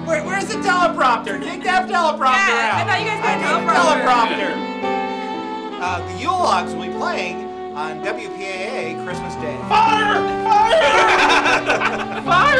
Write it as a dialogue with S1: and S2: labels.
S1: Where's the teleprompter? Take that teleprompter out.
S2: I thought you guys got a teleprompter.
S1: The Yule Logs will be playing on WPAA Christmas Day.
S3: Fire! Fire!
S2: Fire!